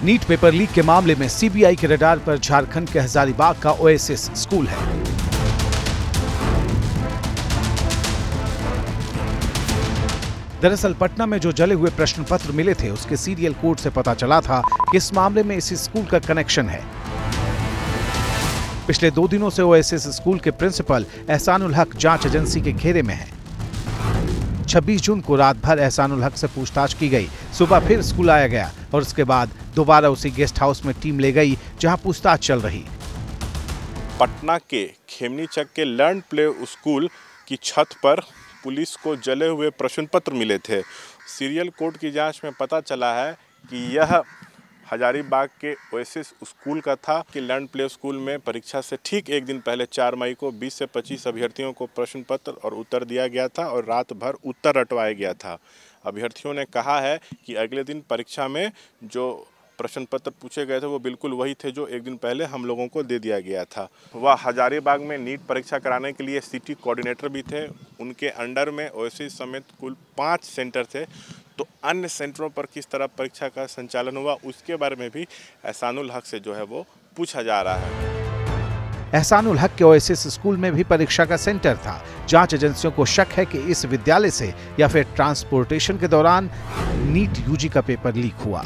NEET paper leak के मामले में सीबीआई के रडार पर झारखंड के हजारीबाग का ओएसिस स्कूल है। दरअसल पटना में जो जले हुए प्रश्न पत्र मिले थे उसके सीरियल कोड से पता चला था कि इस मामले में इस स्कूल का कनेक्शन है। पिछले 2 दिनों से ओएसिस स्कूल के प्रिंसिपल एहसानुल हक जांच एजेंसी के घेरे में हैं। 26 जून को रात भर एहसानुल हक से पूछताछ की गई। सुबह फिर स्कूल आया गया और उसके बाद दोबारा उसी गेस्ट हाउस में टीम ले गई जहां पूछताछ चल रही। पटना के खेमनीचक के लर्न प्ले स्कूल की छत पर पुलिस को जले हुए प्रश्न पत्र मिले थे। सीरियल कोड की जांच में पता चला है कि यह हजारीबाग के ओएसिस स्कूल का था कि लर्न प्ले स्कूल में परीक्षा से ठीक एक दिन पहले 4 मई को 20 से 25 अभ्यर्थियों को प्रश्न पत्र और उत्तर दिया गया था और रात भर उत्तर रटवाया गया था। अभ्यर्थियों ने कहा है कि अगले दिन परीक्षा में जो प्रश्न पत्र पूछे गए थे वो बिल्कुल वही थे जो एक दिन पहले हम लोगों को दे दिया गया था। वह हजारीबाग में नीट परीक्षा कराने के लिए सिटी कोऑर्डिनेटर भी थे। उनके अंडर में ओएसिस समेत कुल 5 सेंटर थे। तो अन्य सेंटरों पर किस तरह परीक्षा का संचालन हुआ उसके बारे में भी एहसानुल हक से जो है वो पूछा जा रहा है। एहसानुल हक के ओएसिस स्कूल में भी परीक्षा का सेंटर था। जांच एजेंसियों को शक है कि इस विद्यालय से या फिर ट्रांसपोर्टेशन के दौरान नीट यूजी का पेपर लीक हुआ।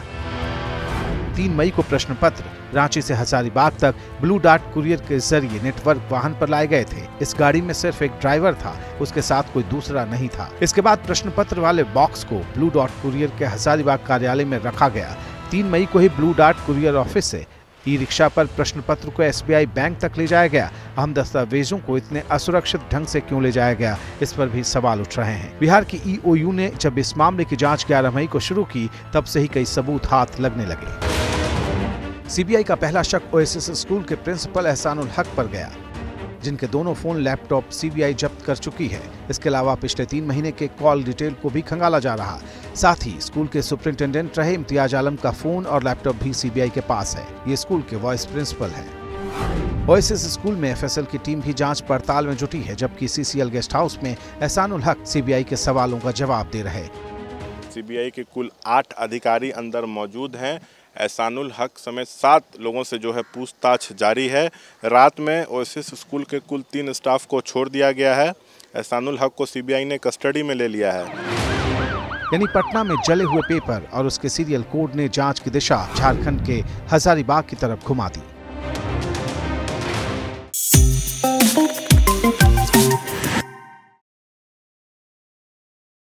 3 मई को प्रश्न पत्र रांची से हजारीबाग तक ब्लू डार्ट कुरियर के जरिए नेटवर्क वाहन पर लाए गए थे। इस गाड़ी में सिर्फ एक ड्राइवर था, उसके साथ कोई दूसरा नहीं था। इसके बाद प्रश्न पत्र वाले बॉक्स को ब्लू डार्ट कुरियर के हजारीबाग कार्यालय में रखा गया। 3 मई को ही ब्लू डार्ट कुरियर ऑफिस से ई-रिक्शा पर प्रश्न पत्र को एसबीआई बैंक तक ले जाया गया। अहम दस्तावेजों को इतने असुरक्षित ढंग से क्यों ले जाया गया, इस पर भी सवाल उठ रहे हैं। बिहार की ईओयू ने जब इस मामले की जांच 11 मई को शुरू की तब से ही कई सबूत हाथ लगने लगे। सीबीआई का पहला शक ओएसिस स्कूल के प्रिंसिपल एहसानुल हक पर गया, जिनके दोनों फोन लैपटॉप सीबीआई जब्त कर चुकी है। इसके अलावा पिछले 3 महीने के कॉल डिटेल को भी खंगाला जा रहा। साथ ही स्कूल के सुपरिंटेंडेंट रहे इम्तियाज आलम का फोन और लैपटॉप भी सीबीआई के पास है। ये स्कूल के वाइस प्रिंसिपल हैं। ओएसिस स्कूल में एफएसएल की टीम भी जांच पड़ताल में जुटी है, जबकि सीसीएल गेस्ट हाउस में एहसानुल हक सीबीआई के सवालों का जवाब दे रहे। सीबीआई के कुल 8 अधिकारी अंदर मौजूद हैं। एहसानुल हक समेत 7 लोगों से जो है पूछताछ जारी है। रात में ओएसिस स्कूल के कुल 3 स्टाफ को छोड़ दिया गया है। एहसानुल हक को सीबीआई ने कस्टडी में ले लिया है। यानी पटना में जले हुए पेपर और उसके सीरियल कोड ने जांच की दिशा झारखंड के हजारीबाग की तरफ घुमा दी।